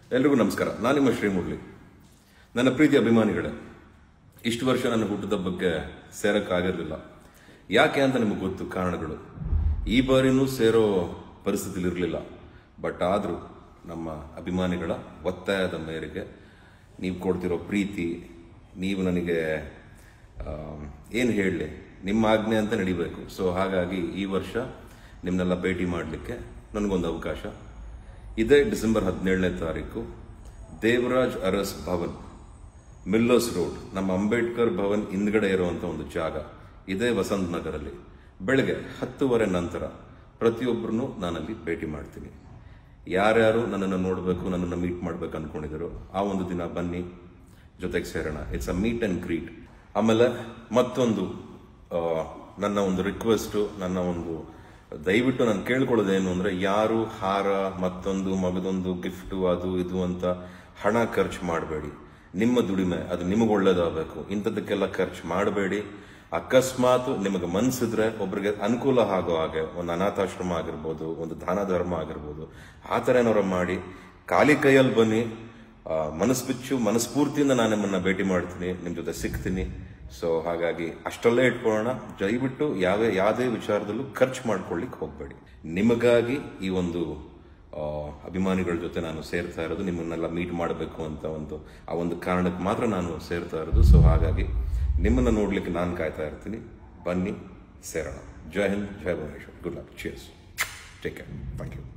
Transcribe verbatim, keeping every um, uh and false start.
ಎಲ್ರಿಗೂ ನಮಸ್ಕಾರ. ನಾನು ನಿಮ್ಮ ಶ್ರೀಮುರಳಿ. ನನ್ನ ಪ್ರೀತಿ ಅಭಿಮಾನಿಗಳೇ, ಇಷ್ಟು ವರ್ಷ ನನ್ನ ಹುಟ್ಟುಹಬ್ಬಕ್ಕೆ ಸೇರಕ್ಕಾಗಿರಲಿಲ್ಲ. ಯಾಕೆ ಅಂತ ನಿಮಗೆ ಗೊತ್ತು ಕಾರಣಗಳು. ಈ ಬಾರಿನೂ ಸೇರೋ ಪರಿಸ್ಥಿತಿಲಿ ಇರಲಿಲ್ಲ. ಬಟ್ ಆದರೂ ನಮ್ಮ ಅಭಿಮಾನಿಗಳ ಒತ್ತಾಯದ ಮೇರೆಗೆ ನೀವು ಕೊಡ್ತಿರೋ ಪ್ರೀತಿ, ನೀವು ನನಗೆ ಏನು ಹೇಳಲಿ, ನಿಮ್ಮ ಆಜ್ಞೆ ಅಂತ ನಡಿಬೇಕು. ಸೊ ಹಾಗಾಗಿ ಈ ವರ್ಷ ನಿಮ್ಮನ್ನೆಲ್ಲ ಭೇಟಿ ಮಾಡಲಿಕ್ಕೆ ನನಗೊಂದು ಅವಕಾಶ. ಇದೇ ಡಿಸೆಂಬರ್ ಹದಿನೇಳನೇ ತಾರೀಕು ದೇವರಾಜ್ ಅರಸ್ ಭವನ್, ಮಿಲ್ಲರ್ಸ್ ರೋಡ್, ನಮ್ಮ ಅಂಬೇಡ್ಕರ್ ಭವನ್ ಹಿಂದ್ಗಡೆ ಇರುವಂಥ ಒಂದು ಜಾಗ, ಇದೇ ವಸಂತ ನಗರಲ್ಲಿ ಬೆಳಗ್ಗೆ ಹತ್ತುವರೆ ನಂತರ ಪ್ರತಿಯೊಬ್ಬರನ್ನು ನಾನಲ್ಲಿ ಭೇಟಿ ಮಾಡ್ತೀನಿ. ಯಾರ್ಯಾರು ನನ್ನನ್ನು ನೋಡಬೇಕು, ನನ್ನನ್ನು ಮೀಟ್ ಮಾಡ್ಬೇಕು ಅನ್ಕೊಂಡಿದ್ರು, ಆ ಒಂದು ದಿನ ಬನ್ನಿ, ಜೊತೆಗೆ ಸೇರೋಣ. It's a meet and greet. ಆಮೇಲೆ ಮತ್ತೊಂದು ನನ್ನ ಒಂದು ರಿಕ್ವೆಸ್ಟು, ನನ್ನ ಒಂದು ದಯವಿಟ್ಟು ನಾನು ಕೇಳ್ಕೊಳ್ಳೋದೇನು ಅಂದರೆ, ಯಾರು ಹಾರ, ಮತ್ತೊಂದು ಮಗದೊಂದು ಗಿಫ್ಟು, ಅದು ಇದು ಅಂತ ಹಣ ಖರ್ಚು ಮಾಡಬೇಡಿ. ನಿಮ್ಮ ದುಡಿಮೆ ಅದು ನಿಮಗೆ ಒಳ್ಳೇದಾಗಬೇಕು. ಇಂಥದ್ದಕ್ಕೆಲ್ಲ ಖರ್ಚು ಮಾಡಬೇಡಿ. ಅಕಸ್ಮಾತ್ ನಿಮಗೆ ಮನಸ್ಸಿದ್ರೆ ಒಬ್ರಿಗೆ ಅನುಕೂಲ ಆಗೋ ಹಾಗೆ ಒಂದು ಅನಾಥಾಶ್ರಮ ಆಗಿರ್ಬೋದು, ಒಂದು ದಾನ ಧರ್ಮ ಆಗಿರ್ಬೋದು, ಆ ಥರ ಏನಾರು ಮಾಡಿ ಖಾಲಿ ಕೈಯಲ್ಲಿ ಬನ್ನಿ. ಮನಸ್ಸು ಬಿಚ್ಚು ಮನಸ್ಫೂರ್ತಿಯಿಂದ ನಾನು ನಿಮ್ಮನ್ನ ಭೇಟಿ ಮಾಡ್ತೀನಿ, ನಿಮ್ಮ ಜೊತೆ ಸಿಗ್ತೀನಿ. ಸೊ ಹಾಗಾಗಿ ಅಷ್ಟಲ್ಲೇ ಇಟ್ಕೊಳ್ಳೋಣ. ದಯವಿಟ್ಟು ಯಾವ ಯಾವುದೇ ವಿಚಾರದಲ್ಲೂ ಖರ್ಚು ಮಾಡ್ಕೊಳ್ಳಿಕ್ಕೆ ಹೋಗಬೇಡಿ. ನಿಮಗಾಗಿ ಈ ಒಂದು ಅಭಿಮಾನಿಗಳ ಜೊತೆ ನಾನು ಸೇರ್ತಾ ಇರೋದು, ನಿಮ್ಮನ್ನೆಲ್ಲ ಮೀಟ್ ಮಾಡಬೇಕು ಅಂತ ಒಂದು ಆ ಒಂದು ಕಾರಣಕ್ಕೆ ಮಾತ್ರ ನಾನು ಸೇರ್ತಾ ಇರೋದು. ಸೊ ಹಾಗಾಗಿ ನಿಮ್ಮನ್ನು ನೋಡ್ಲಿಕ್ಕೆ ನಾನು ಕಾಯ್ತಾ ಇರ್ತೀನಿ. ಬನ್ನಿ, ಸೇರೋಣ. ಜೈ ಹಿಂದ್, ಜೈ Bhuvaneshwar. Good luck. Cheers. Take care. Thank you.